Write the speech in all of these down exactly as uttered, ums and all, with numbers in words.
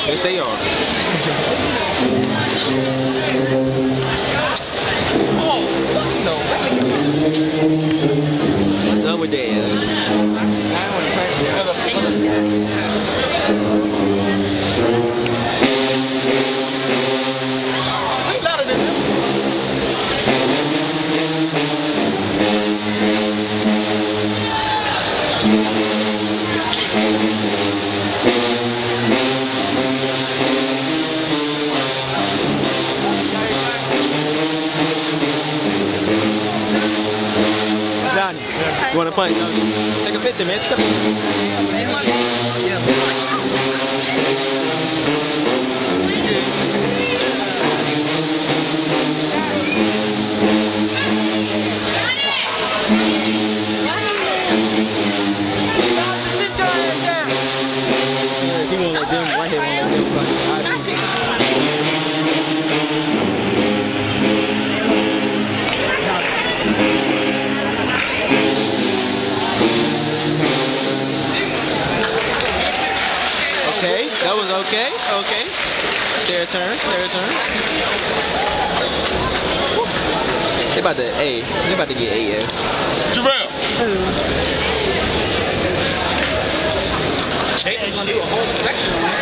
Yes, they are. Oh, no. What's up with that? Louder than that. Johnny, you want to punch? Take a picture, man. Take a picture. He won't let them, right here won't let them punch. Okay, that was okay, okay. Their turn, their turn. They about to, A, they about to get A, yeah. Jarrell! They gonna do a whole section on that.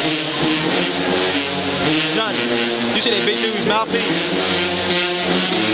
You see that big dude's mouthpiece?